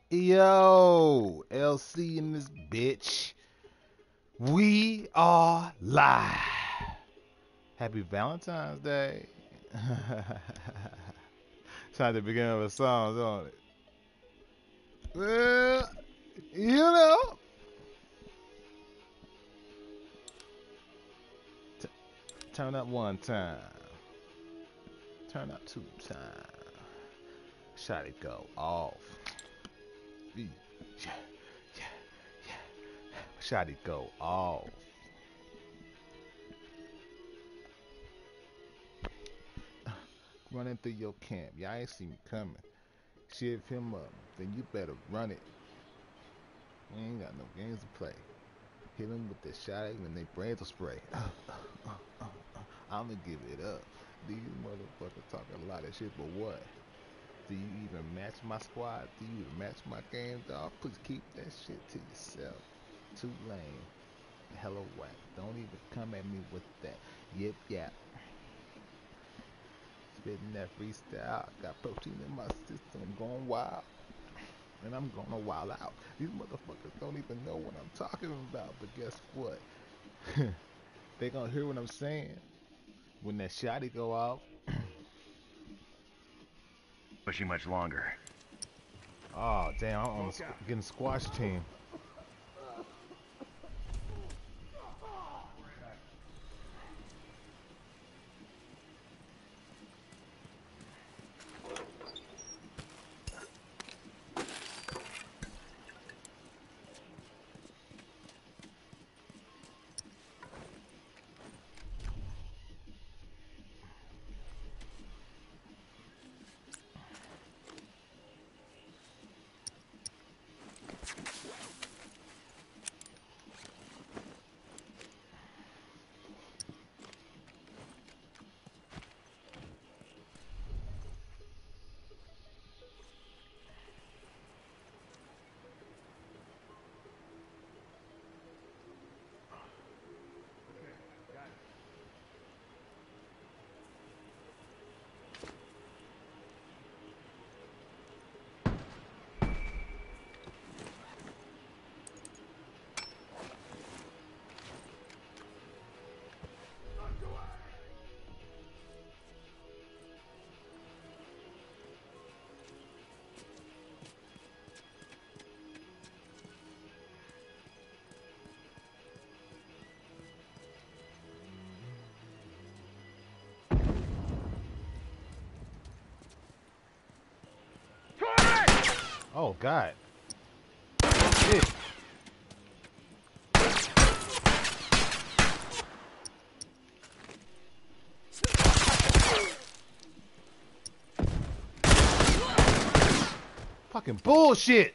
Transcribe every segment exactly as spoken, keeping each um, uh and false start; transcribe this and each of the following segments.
Yo, L C in this bitch. We are live. Happy Valentine's Day. Sounds like the beginning of a song, don't it? Well, you know. T turn up one time. Turn up two times. Shot it go off. Yeah, yeah, yeah. Shot it go off. Running through your camp. Y'all ain't see me coming. Shiv him up. Then you better run it. We ain't got no games to play. Hit them with the shot when they brains will spray. Uh, uh, uh, uh, uh. I'ma give it up. These motherfuckers talking a lot of shit, but what? Do you even match my squad? Do you even match my game, dog? Please keep that shit to yourself. Too lame. Hella whack. Don't even come at me with that. Yip yap. Spitting that freestyle. Got protein in my system. I'm going wild. And I'm gonna wild out. These motherfuckers don't even know what I'm talking about. But guess what? They gonna hear what I'm saying when that shotty go off. Pushing much longer. Oh damn! I'm on the squ getting squash team. Oh God! Shit! Fucking bullshit!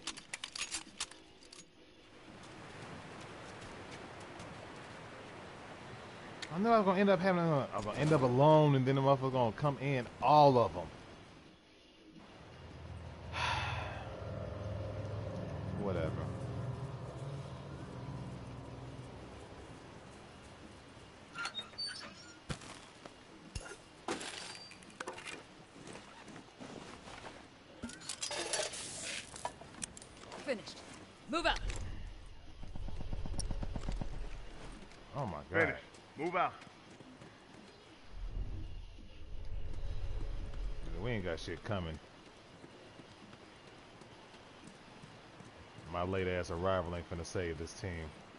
I know I was gonna end up having. A, I was gonna end up alone, and then the motherfucker gonna come in, all of them. Whatever. Finished. Move out. Oh my God. Finished. Move out. We ain't got shit coming. My late ass arrival ain't finna save this team.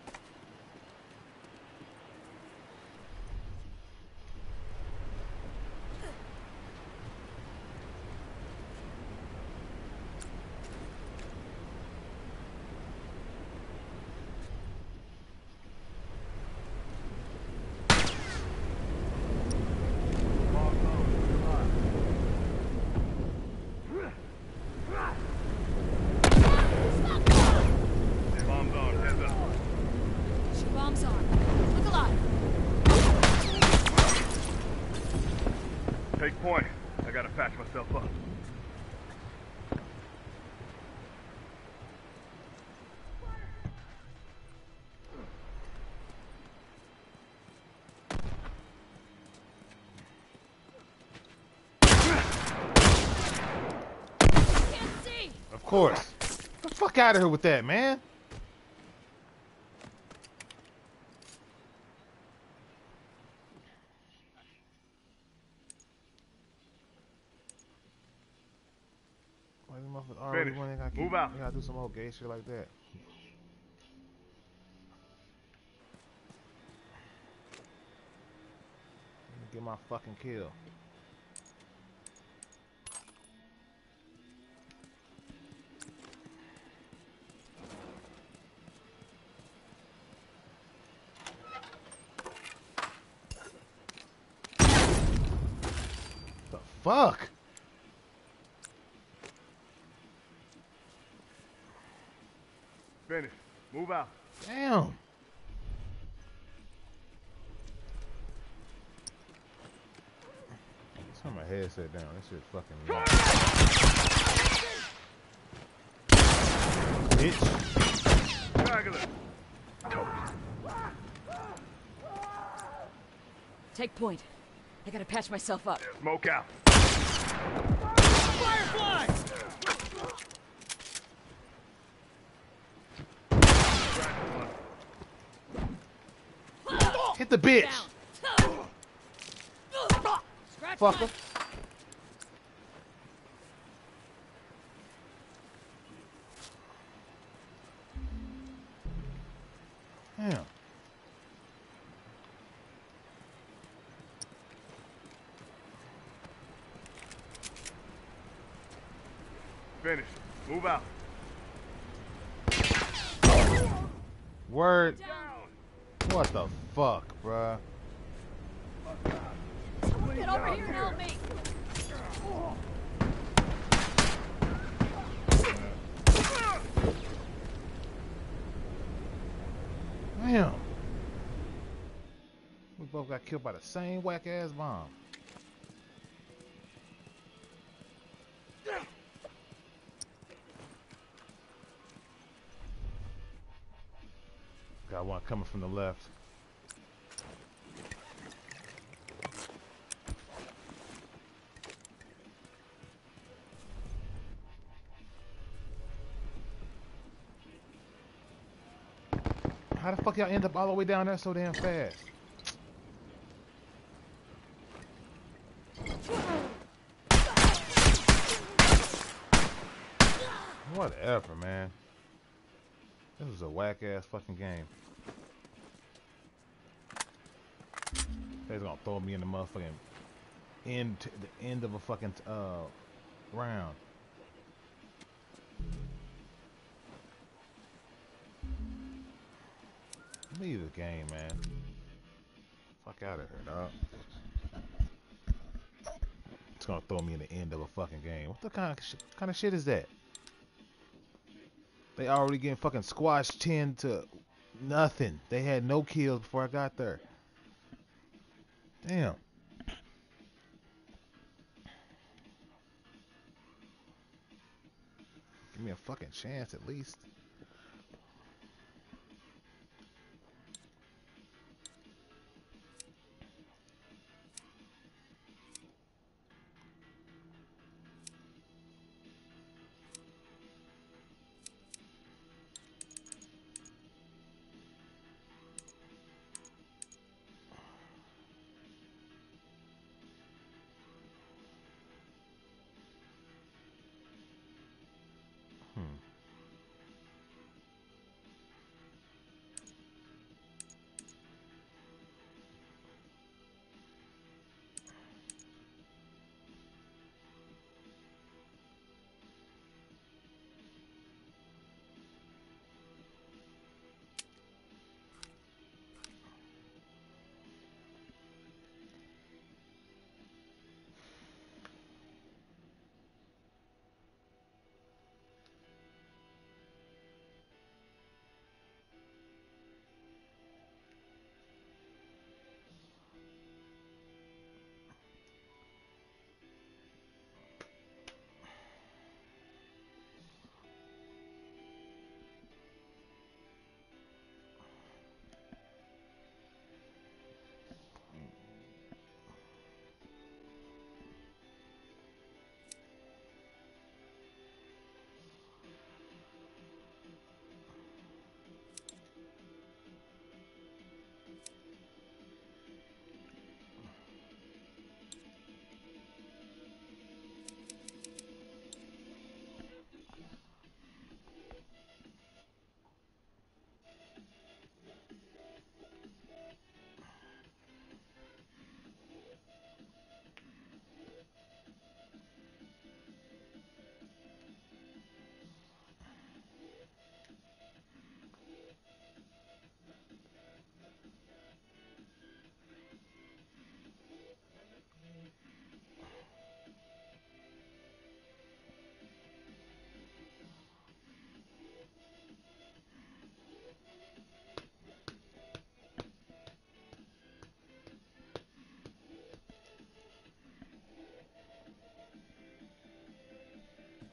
Take point. I gotta patch myself up. Of course. Fuck out of here with that, man. Why these motherfuckers already Finish. when they gotta keep, Move out. they gotta do some more gay shit like that. Let me get my fucking kill. The fuck? Finish. Move out. Damn. Turn my headset down. That shit fucking loud. Bitch. Straggler. Take point. I gotta patch myself up. Smoke out. Firefly! Hit the bitch. Down. Scratch Fucker. mine. Damn. Finish. Move out. Word. Down. What the fuck, bruh? Get over here and help me. Damn. We both got killed by the same whack ass bomb. Got one coming from the left. How the fuck y'all end up all the way down there so damn fast? Whatever, man. This is a whack ass fucking game. They're gonna throw me in the motherfucking end, to the end of a fucking uh round. Leave the game, man. Fuck out of here, dog. It's gonna throw me in the end of a fucking game. What the kind of shit, kind of shit is that? They already getting fucking squashed ten to nothing. They had no kills before I got there. Damn. Give me a fucking chance at least. Hmm.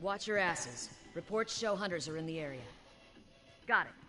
Watch your asses. Reports show hunters are in the area. Got it.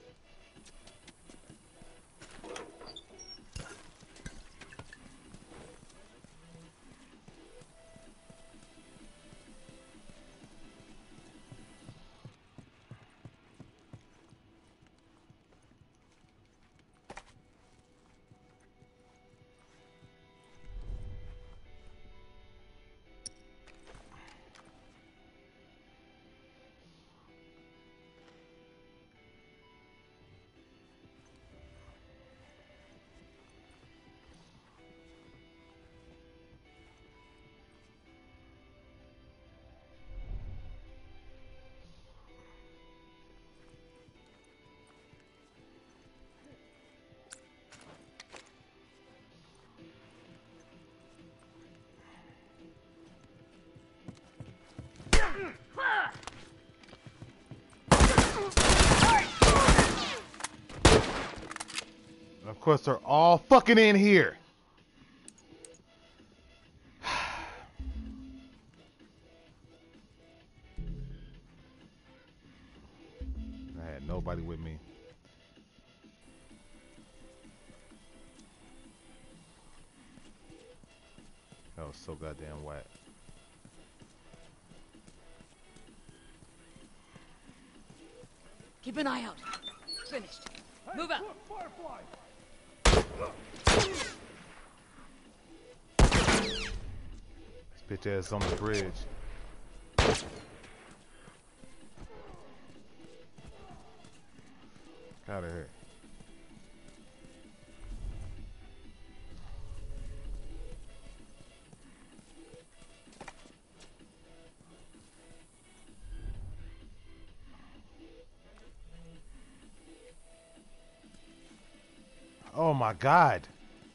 And of course, they're all fucking in here. I had nobody with me. That was so goddamn whack. Keep an eye out. Finished. Move out. This bitch ass on the bridge. Out of here. Oh my God.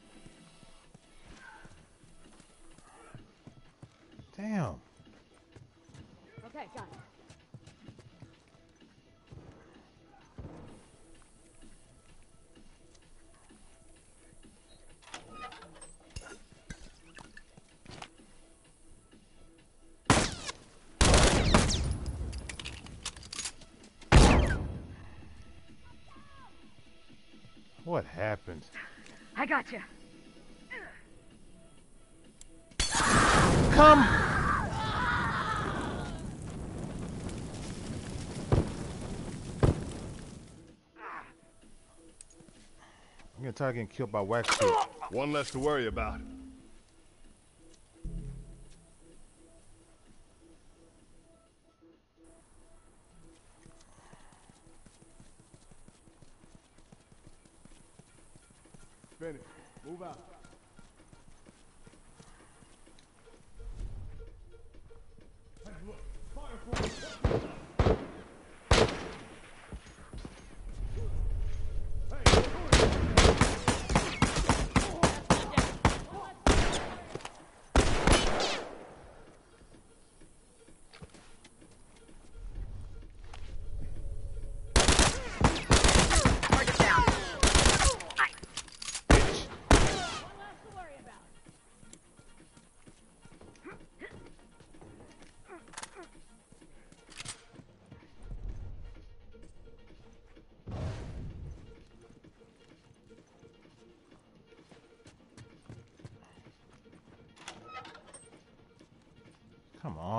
Damn. Okay, got it. What happened? I got you. Come. I'm gonna try getting killed by wax suit. One less to worry about. Finish. Move out. Hey, look. Fire for me. Come on.